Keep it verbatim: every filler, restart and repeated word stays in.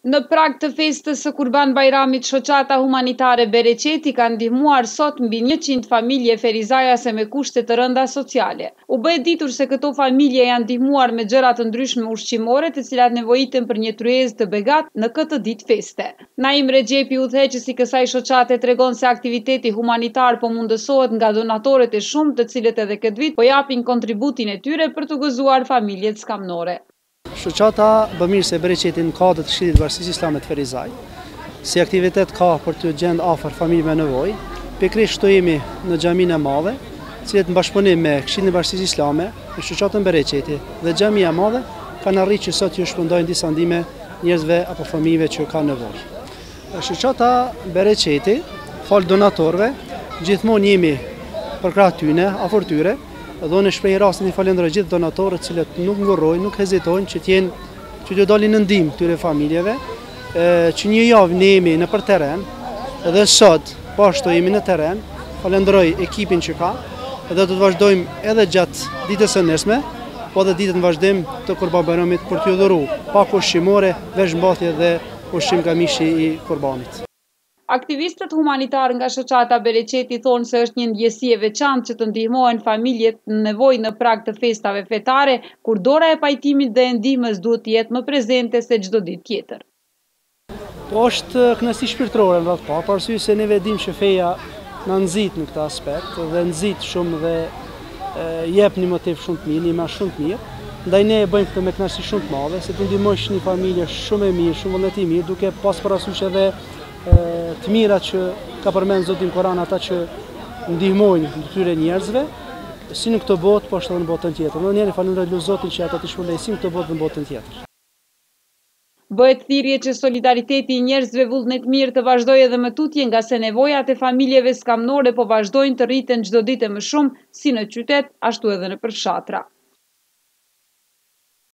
Në prag të festës së Kurban Bajramit, shoqata humanitare Bereqeti ka ndihmuar sot mbi njëqind familje ferizajase me kushte të rënda sociale. U bë e ditur se këto familje janë ndihmuar me gjëra të ndryshme ushqimore, të cilat nevojiten për një tryezë të begat në këtë ditë feste. Naim Rexhepi, udhëheqësi i kësaj shoqate, tregon se aktiviteti humanitar po mundësohet nga donatorët e shumë, të cilët edhe këtë vit po japin kontributin e tyre për të gëzuar familjet skamnore. Shoqata Bamirëse Bereqeti në kuadër të Këshillit të Bashkisë Islame të Ferizaj, si aktivitet ka për të gjendë afër familje me nevojë, pikërisht këtu jemi në xhaminë e madhe, e cila në bashkëpunim me Këshillin e Bashkisë Islame, me shoqatën Bereqeti dhe xhamia e madhe kanë arritur që sot ju shpërndajnë disa ndihme njerëzve apo familjeve që kanë nevojë. Shoqata Bereqeti, fal donatorëve, gjithmonë jemi përkrah tyne, afër tyre. Dhe unë shpreh rastin i falenderoj gjithë donatorët cilët nuk ngurrojnë, nuk hezitojnë që të jenë që të dalin në ndihmë këtyre familjeve, që një javë ne jemi në për terren, dhe sot po ashtu jemi në terren. Falenderoj ekipin që ka, dhe do të vazhdojmë edhe gjatë ditës së nesme, po edhe ditët në vazhdim të Kurban Bayramit për t'ju dhuruar pak ushqimore, veshmbathje dhe ushqim nga mishi i Kurbanit. Aktivistët humanitar nga shoqata Bereqeti thonë se është një ndjesi e veçantë që të ndihmohen familjet në nevojë në prag të festave fetare, kur dora e pajtimit dhe e ndihmës duhet të jetë më prezente se çdo ditë tjetër. Po është kënaqësi shpirtërore në atë pa, për arsye se ne vedim që feja na nxit në këtë aspekt dhe nxit shumë dhe jep një motiv shumë të mirë, një imazh shumë të mirë. Ndaj ne e bëjmë këtë me kënaqësi shumë të madhe, se të ndihmosh një familje shumë e mirë, shumë vullnet i mirë, duke pas parasysh edhe të mira që ka përmend Zoti në Kur'an, ata që ndihmojnë këtyre njerëzve, si në këtë botë, po ashtu edhe në botën tjetër. Në njëri falenderoj Zotin që ata të shpëlojë si në këtë botë dhe në botën tjetër. Bëhet thirrje që solidariteti i njerëzve vullnet mirë të vazhdojë edhe më tutje, nga se nevojat e familjeve skamnore po vazhdojnë të rriten çdo ditë më shumë, si në qytet, ashtu edhe në përfshatra.